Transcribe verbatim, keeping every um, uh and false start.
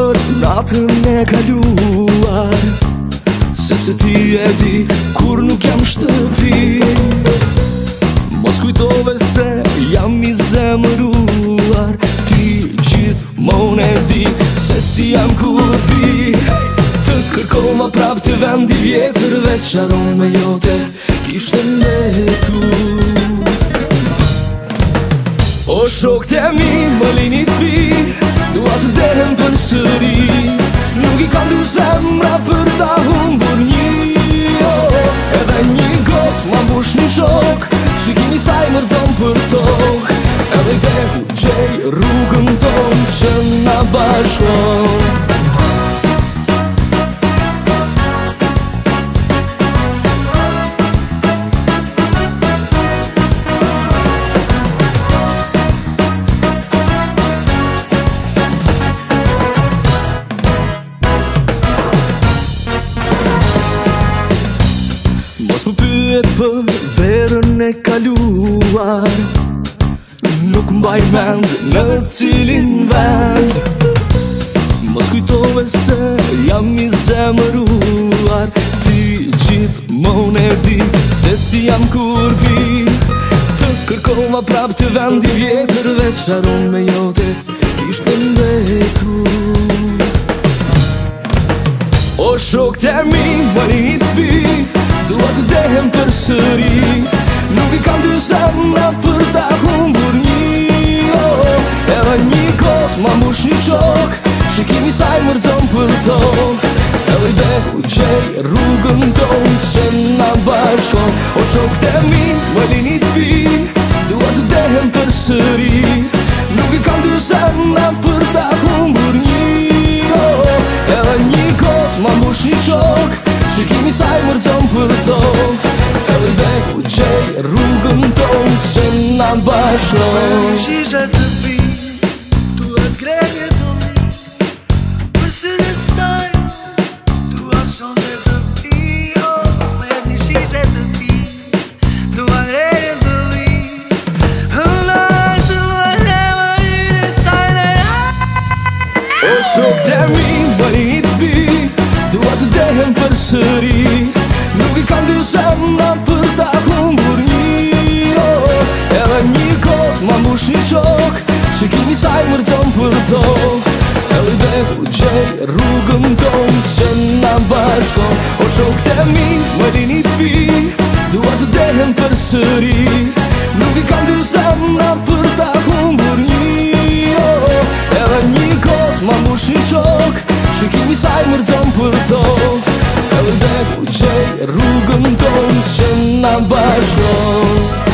për natën e kaluar, sepse ti e di kur nuk jam shtëpi. Mos kujtove se jam i zemëruar, ti gjithmonë e di se si jam kur vi. Të kërkova prap të vendi vjetër, veç arome jote kishte mbetur. O shokët e mi, më lini t'pi, dua të dehem për sëri. Nuk i kam du zemra për ta humbur një, oh, edhe një gotë ma mbush një shok, shikimi saj më rëzon për tok. Edhe i veku gjej rrugën tonë që na bashkon. Mos më pyet për verën e kaluar, nuk mbaj mend në cilin vend. Mos kujtove se jam i zemëruar, ti gjithmonë e di se si jam kur vi. Të kërkova prap të vendi vjetër, veç arome jote kishte mbetur. O shokët e mi, më lini t'pi, dua të dehem për sëri. Nuk i kam dy zemra për ta humbur një, oh, edhe një gotë ma mbush një shok, shikimi saj më rëzon për tok. Edhe i beku gjej rrugën tonë që na bashkon. O shokët e mi, më lini t'pi, dua të dehem për sëri. Nuk i kam dy zemra për ta humbur një, oh, edhe një gotë ma mbush një shok, shikimi saj më rëzon për tok. Edhe i beku gjej rrugën tonë që na bashkon. Shisha të pi, tua greje të mi, për së dhe saj, tua sonde të pi, oh, me një shisha të pi, tua greje të mi, hëllaj, tua hema një saj dhe O shokët e mi, më lini t'pi, dua të dehem për sëri. Nuk i kam dy zemra për ta humbur një, oh, edhe një gotë ma mbush një shok, shikimi saj më rëzon për tok. Edhe i beku gjej rrugën tonë që na bashkon. O shokët e mi, më lini t'pi, dua të dehem për sëri. Nuk i kam dy zemra për ta humbur një, oh, edhe një gotë ma mbush një shok, shikimi saj më rëzon për tok. Edhe i beku gjej rrugën tonë që na bashkon.